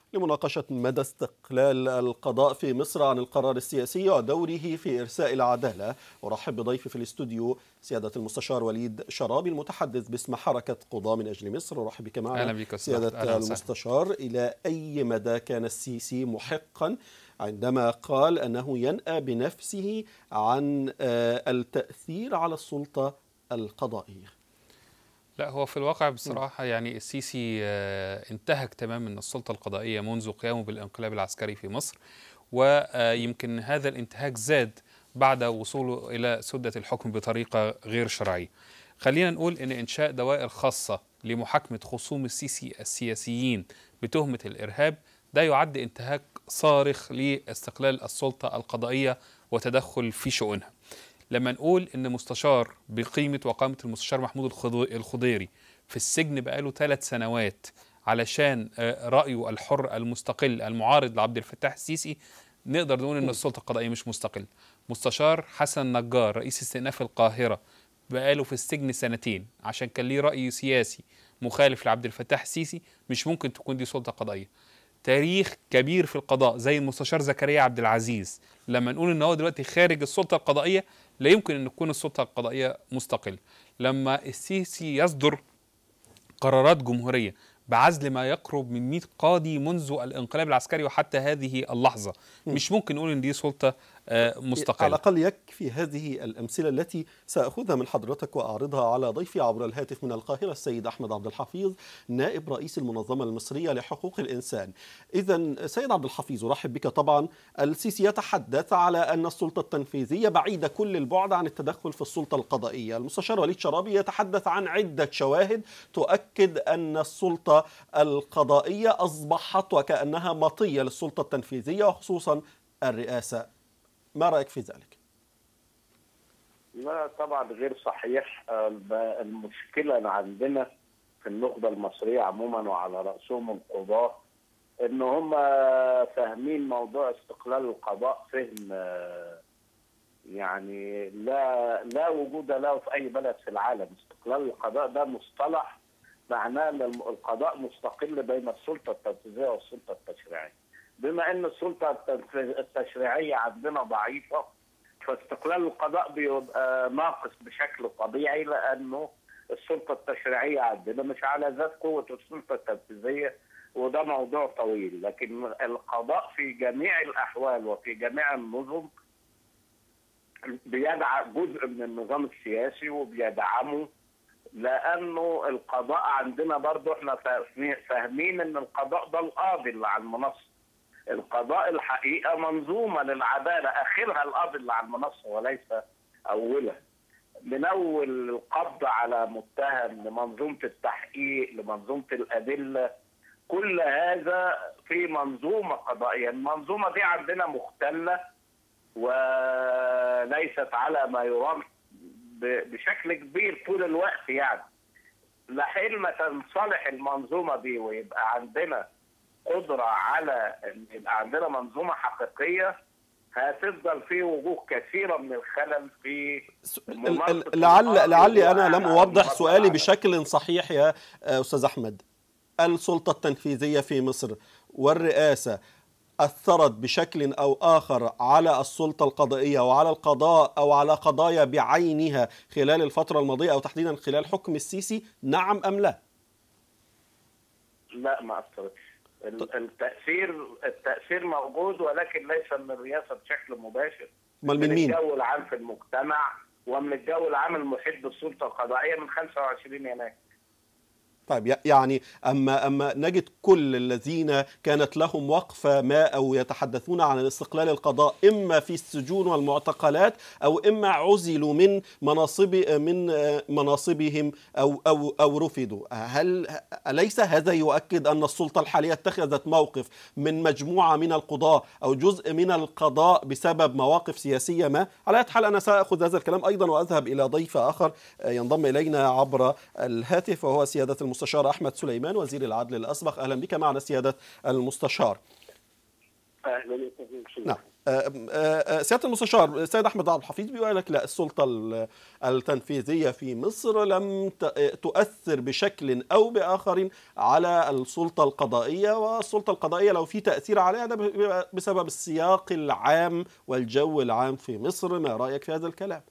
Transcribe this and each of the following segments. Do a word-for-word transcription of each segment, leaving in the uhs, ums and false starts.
لمناقشة مدى استقلال القضاء في مصر عن القرار السياسي ودوره في إرساء العدالة. أرحب بضيفي في الاستوديو سيادة المستشار وليد شرابي المتحدث باسم حركة قضاة من أجل مصر. أرحب بك معنا سيادة المستشار. إلى أي مدى كان السيسي محقا عندما قال أنه ينأى بنفسه عن التأثير على السلطة القضائية؟ لا، هو في الواقع بصراحة يعني السيسي انتهك تماما السلطة القضائية منذ قيامه بالانقلاب العسكري في مصر، ويمكن هذا الانتهاك زاد بعد وصوله إلى سدة الحكم بطريقة غير شرعية. خلينا نقول إن إنشاء دوائر خاصة لمحاكمة خصوم السيسي السياسيين بتهمة الإرهاب ده يعد انتهاك صارخ لاستقلال السلطة القضائية وتدخل في شؤونها. لما نقول إن مستشار بقيمة وقامة المستشار محمود الخضيري في السجن بقاله ثلاث سنوات علشان رأيه الحر المستقل المعارض لعبد الفتاح السيسي، نقدر نقول إن السلطة القضائية مش مستقلة. مستشار حسن نجار رئيس استئناف القاهرة بقاله في السجن سنتين عشان كان ليه رأي سياسي مخالف لعبد الفتاح السيسي، مش ممكن تكون دي سلطة قضائية. تاريخ كبير في القضاء زي المستشار زكريا عبد العزيز، لما نقول ان هو دلوقتي خارج السلطه القضائيه لا يمكن ان تكون السلطه القضائيه مستقله. لما السيسي يصدر قرارات جمهوريه بعزل ما يقرب من مئة قاضي منذ الانقلاب العسكري وحتى هذه اللحظه، مش ممكن نقول ان دي سلطه مستقله. على الأقل يكفي هذه الأمثلة التي سأخذها من حضرتك وأعرضها على ضيفي عبر الهاتف من القاهرة السيد أحمد عبد الحفيظ نائب رئيس المنظمة المصرية لحقوق الإنسان. إذن سيد عبد الحفيظ، أرحب بك. طبعا السيسي يتحدث على أن السلطة التنفيذية بعيدة كل البعد عن التدخل في السلطة القضائية. المستشار وليد شرابي يتحدث عن عدة شواهد تؤكد أن السلطة القضائية أصبحت وكأنها مطية للسلطة التنفيذية وخصوصا الرئاسة. ما رأيك في ذلك؟ لا طبعا غير صحيح. المشكلة عندنا في النخبة المصرية عموما وعلى رأسهم القضاة ان هم فاهمين موضوع استقلال القضاء فهم يعني لا لا وجود له في اي بلد في العالم. استقلال القضاء ده مصطلح معناه ان القضاء مستقل بين السلطة التنفيذية والسلطة التشريعية. بما ان السلطه التشريعيه عندنا ضعيفه فاستقلال القضاء بيبقى ناقص بشكل طبيعي، لانه السلطه التشريعيه عندنا مش على ذات قوه السلطه التنفيذيه، وده موضوع طويل. لكن القضاء في جميع الاحوال وفي جميع النظم بيدعم جزء من النظام السياسي وبيدعمه، لانه القضاء عندنا برضه احنا فاهمين ان القضاء ده القاضي اللي على المنصه. القضاء الحقيقة منظومة للعدالة، آخرها القاضي اللي على المنصة وليس أولها. من أول القبض على متهم لمنظومة التحقيق لمنظومة الأدلة، كل هذا في منظومة قضائية. المنظومة دي عندنا مختلة وليست على ما يرام بشكل كبير طول الوقت. يعني لحين ما تنصلح المنظومة دي ويبقى عندنا قدرة على ان يبقى عندنا منظومة حقيقية، هتفضل في وجوه كثيرة من الخلل في لعل لعلي انا لم اوضح سؤالي بشكل صحيح يا استاذ احمد. السلطة التنفيذية في مصر والرئاسة أثرت بشكل أو آخر على السلطة القضائية وعلى القضاء أو على قضايا بعينها خلال الفترة الماضية أو تحديدا خلال حكم السيسي، نعم أم لا؟ لا، ما أثرتش. التأثير التأثير موجود، ولكن ليس من الرئاسة بشكل مباشر. من, من مين؟ الجو العام في المجتمع ومن الجو العام المحيط بالسلطة القضائية من خمسة وعشرين يناير. طيب يعني أما أما نجد كل الذين كانت لهم وقفة ما أو يتحدثون عن استقلال القضاء إما في السجون والمعتقلات أو إما عزلوا من مناصب من مناصبهم أو أو أو رفضوا. هل أليس هذا يؤكد أن السلطة الحالية اتخذت موقف من مجموعة من القضاة أو جزء من القضاء بسبب مواقف سياسية ما؟ على أي حال أنا سأخذ هذا الكلام أيضا وأذهب إلى ضيف آخر ينضم إلينا عبر الهاتف وهو سيادة المستشار أحمد سليمان وزير العدل الأسبق. أهلا بك معنا سيادة المستشار. أهلا بك. نعم. سيادة المستشار السيد أحمد عبد الحفيظ بيقول لك لا، السلطة التنفيذية في مصر لم تؤثر بشكل أو بآخر على السلطة القضائية، والسلطة القضائية لو في تأثير عليها ده بسبب السياق العام والجو العام في مصر. ما رأيك في هذا الكلام؟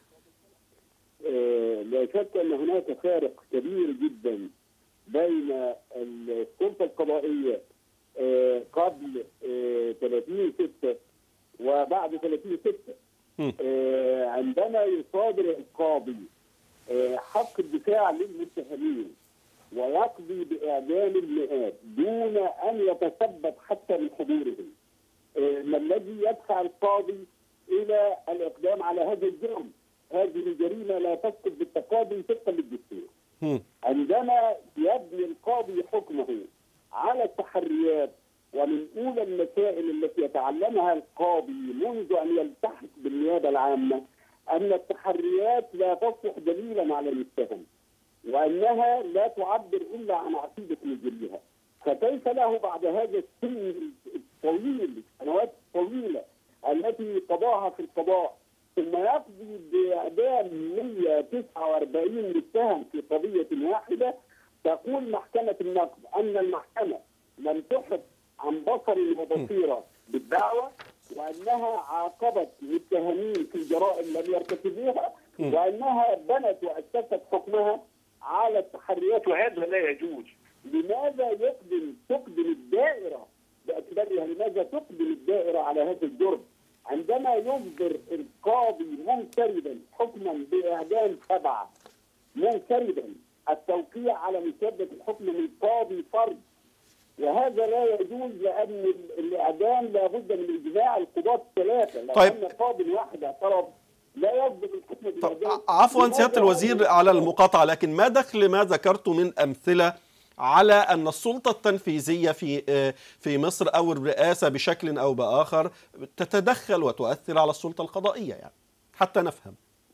لا شك أن هناك فارق كبير جدا بين السلطة القضائية قبل ثلاثين ستة وبعد ثلاثين ستة. عندما يصادر القاضي حق الدفاع للمتهمين ويقضي بإعدام المئات دون أن يتثبت حتى من حضورهم، ما الذي يدفع القاضي إلى الإقدام على هذا الجرم؟ هذه الجريمة لا تسقط بالتقاضي طبقا للدستور. عندما يبني القاضي حكمه على التحريات، ومن أولى المسائل التي يتعلمها القاضي منذ أن يلتحق بالنيابة العامة أن التحريات لا تصلح دليلا على المتهم، وأنها لا تعبر إلا عن عقيدة مجريها. فكيف له بعد هذا السن الطويل، السنوات الطويلة التي قضاها في القضاء، ثم يقضي بإعدام مئة وتسعة وأربعين متهم في قضية واحدة؟ تقول محكمة النقد أن المحكمة لم تحط عن بصر وبصيرة بالدعوة، وأنها عاقبت متهمين في جرائم لم يرتكبوها، وأنها بنت وأسست حكمها على التحريات، وهذا لا يجوز. لماذا يقدم تقدم الدائرة بأكبرها؟ لماذا تقدم الدائرة على هذا الجرم؟ عندما يصدر القاضي منفردا حكما بإعدام سبعة منفردا، التوقيع على مثبت الحكم من قاضي فرد، وهذا لا يجوز لأن الإعدام لابد من إجماع القضاة الثلاثة. لو طيب. أن قاضي واحد اعترض لا يصدر الحكم بالإعدام. عفوا سيادة الوزير على المقاطعة، لكن ما دخل ما ذكرت من أمثلة على أن السلطة التنفيذية في في مصر أو الرئاسة بشكل أو بآخر تتدخل وتؤثر على السلطة القضائية، يعني حتى نفهم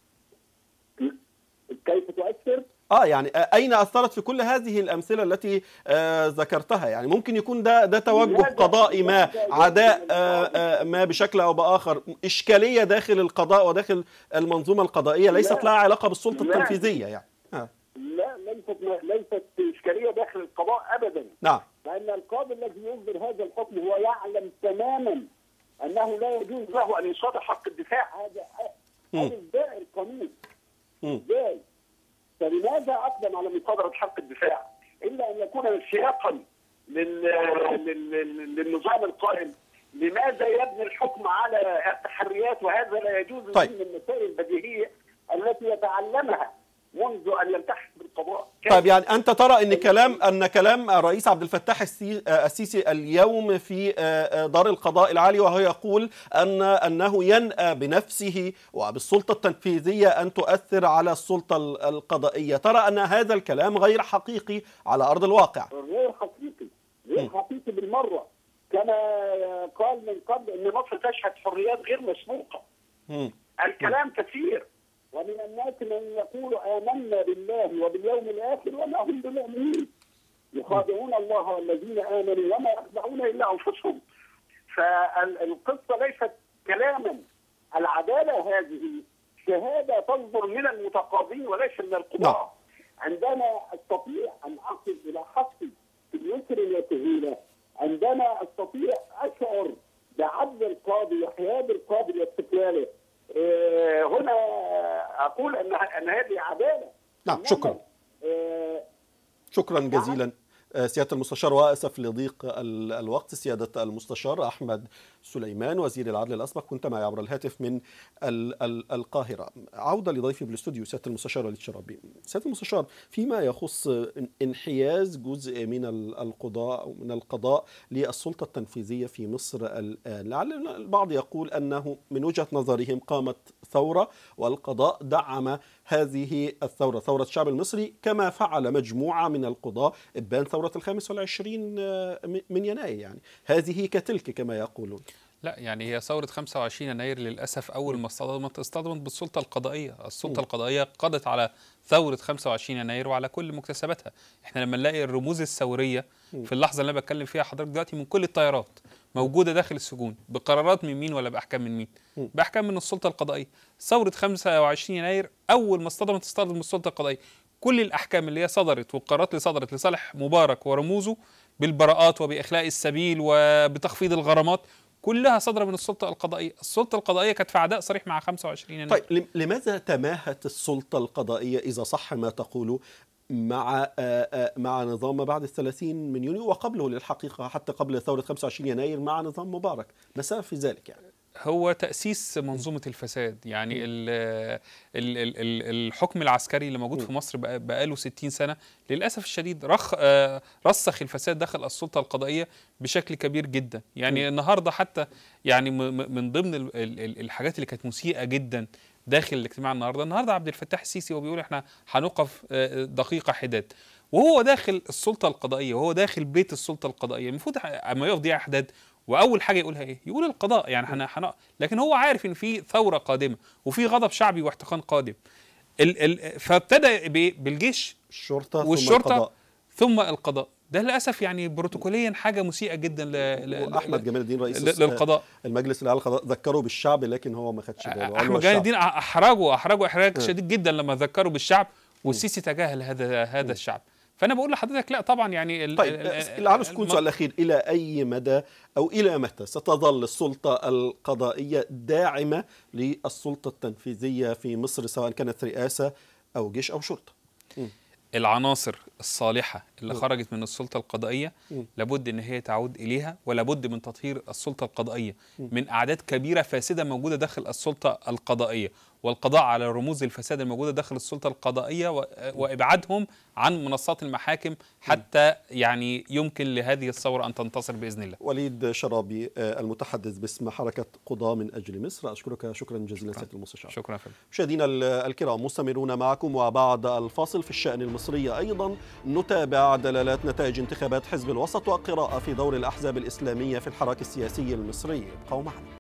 كيف تؤثر؟ اه يعني اين اثرت في كل هذه الامثله التي آه ذكرتها؟ يعني ممكن يكون ده ده توجه قضائي ما، عداء آه آه ما بشكل او باخر، اشكاليه داخل القضاء وداخل المنظومه القضائيه ليست لها علاقه بالسلطه التنفيذيه يعني. آه. لا ليست ليست اشكاليه داخل القضاء ابدا. نعم. لان القاضي الذي يصدر هذا الحكم هو يعلم تماما انه لا يجوز له ان يصادر حق الدفاع. هذا هذا ازاي القانون؟ ازاي؟ فلماذا أقدم على مصادرة حق الدفاع إلا أن يكون سياقا لل... لل... للنظام القائم؟ لماذا يبني الحكم على التحريات وهذا لا يجوز؟ طيب. من المسائل البديهية التي يتعلمها منذ أن يلتحق بالقضاء. طيب يعني أنت ترى أن كلام أن كلام الرئيس عبد الفتاح السيسي اليوم في دار القضاء العالي وهو يقول أن أنه ينأى بنفسه وبالسلطة التنفيذية أن تؤثر على السلطة القضائية، ترى أن هذا الكلام غير حقيقي على أرض الواقع؟ غير حقيقي، غير حقيقي بالمرة. كما قال من قبل أن مصر تشهد حريات غير مسبوقة. الكلام كثير، ومن الناس من يقول آمنا بالله وباليوم الآخر وما هم بمؤمنين، يخادعون الله والذين آمنوا وما يخدعون إلا أنفسهم. فالقصة ليست كلاما، العدالة هذه شهادة تصدر من المتقاضين وليس من القضاء. عندما أستطيع أن أصل إلى حقي في يسر وسهولة، عندما أستطيع أشعر بعدل القاضي وحياد القاضي واستقلاله، هنا أقول أن أن هذه عدالة. نعم شكرا. شكرا جزيلا سيادة المستشار، وأسف لضيق الوقت. سيادة المستشار أحمد سليمان وزير العدل الأسبق كنت معي عبر الهاتف من القاهرة. عودة لضيفي بالاستوديو سيادة المستشار وليد شرابي. سيادة المستشار، فيما يخص انحياز جزء من القضاء أو من القضاء للسلطة التنفيذية في مصر الآن، لعل البعض يقول أنه من وجهة نظرهم قامت ثورة والقضاء دعم هذه الثورة، ثورة الشعب المصري، كما فعل مجموعة من القضاء إبان ثورة الخامس والعشرين من يناير، يعني هذه كتلك كما يقولون. لا يعني هي ثورة خمسة وعشرين يناير للأسف أول ما اصطدمت اصطدمت بالسلطة القضائية. السلطة م. القضائية قضت على ثورة خمسة وعشرين يناير وعلى كل مكتسباتها. احنا لما نلاقي الرموز الثورية م. في اللحظة اللي أنا بتكلم فيها حضرتك دلوقتي من كل التيارات، موجوده داخل السجون بقرارات من مين ولا باحكام من مين؟ باحكام من السلطه القضائيه. ثوره خمسة وعشرين يناير اول ما اصطدمت اصطدمت من السلطه القضائيه. كل الاحكام اللي هي صدرت والقرارات اللي صدرت لصالح مبارك ورموزه بالبراءات وباخلاء السبيل وبتخفيض الغرامات كلها صادره من السلطه القضائيه. السلطه القضائيه كانت في عداء صريح مع خمسة وعشرين يناير. طيب لماذا تماهت السلطه القضائيه اذا صح ما تقوله مع مع نظام ما بعد الثلاثين من يونيو وقبله للحقيقه حتى قبل ثوره خمسة وعشرين يناير مع نظام مبارك؟ ما السبب في ذلك يعني؟ هو تأسيس منظومة الفساد. يعني ال ال ال الحكم العسكري اللي موجود في مصر بقاله ستين سنة للأسف الشديد رخ رسخ الفساد داخل السلطة القضائية بشكل كبير جدا. يعني النهاردة حتى يعني من ضمن الحاجات اللي كانت مسيئة جدا داخل الاجتماع النهارده النهارده عبد الفتاح السيسي وبيقول احنا هنوقف دقيقة حداد، وهو داخل السلطة القضائية وهو داخل بيت السلطة القضائية. المفروض اما يقف دي حداد واول حاجه يقولها ايه؟ يقول القضاء. يعني احنا حن... لكن هو عارف ان في ثوره قادمه وفي غضب شعبي واحتقان قادم. ال... ال... فابتدى ب... بالجيش الشرطه والشرطه ثم القضاء. ثم القضاء. ده للاسف يعني بروتوكوليا حاجه مسيئه جدا ل... ل... احمد جمال الدين رئيس ل... للقضاء المجلس الاعلى للقضاء ذكروا بالشعب لكن هو ما خدش باله. احمد جمال الدين احرجوا احرجوا احراج شديد جدا لما ذكروا بالشعب والسيسي تجاهل هذا هذا الشعب. فأنا بقول لحضرتك لا طبعا يعني. طيب لعل سكون سؤال الأخير، إلى أي مدى أو إلى متى ستظل السلطة القضائية داعمة للسلطة التنفيذية في مصر سواء كانت رئاسة أو جيش أو شرطة؟ م. العناصر الصالحة اللي م. خرجت من السلطة القضائية م. لابد أن هي تعود إليها، ولابد من تطهير السلطة القضائية م. من أعداد كبيرة فاسدة موجودة داخل السلطة القضائية، والقضاء على رموز الفساد الموجودة داخل السلطة القضائية وإبعادهم عن منصات المحاكم حتى يعني يمكن لهذه الثورة أن تنتصر بإذن الله. وليد شرابي المتحدث باسم حركة قضاة من أجل مصر، أشكرك شكرا جزيلا سيادة المستشار. شكرا فندم. مشاهدينا الكرام مستمرون معكم، وبعد الفاصل في الشأن المصري أيضا نتابع دلالات نتائج انتخابات حزب الوسط وقراءة في دور الأحزاب الإسلامية في الحراك السياسي المصري. ابقوا معنا.